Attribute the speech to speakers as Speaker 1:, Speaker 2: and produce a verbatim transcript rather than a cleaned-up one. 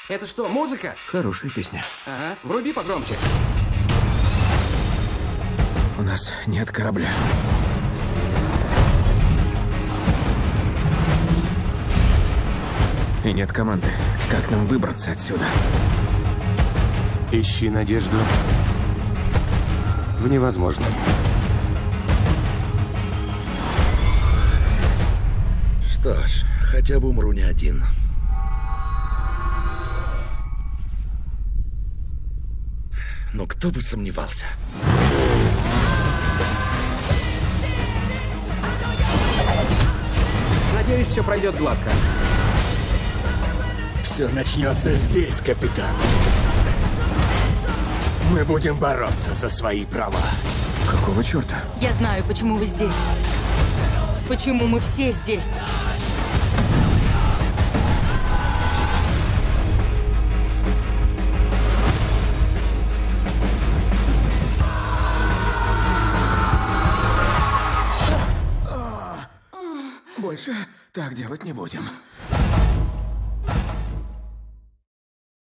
Speaker 1: Это что, музыка?
Speaker 2: Хорошая песня.
Speaker 1: Ага, вруби погромче.
Speaker 2: У нас нет корабля. И нет команды. Как нам выбраться отсюда?
Speaker 3: Ищи надежду в невозможном.
Speaker 4: Что ж, хотя бы умру не один. Но кто бы сомневался.
Speaker 1: Надеюсь, все пройдет гладко.
Speaker 5: Все начнется здесь, капитан. Мы будем бороться за свои права.
Speaker 2: Какого черта?
Speaker 6: Я знаю, почему вы здесь. Почему мы все здесь.
Speaker 2: Больше так делать не будем.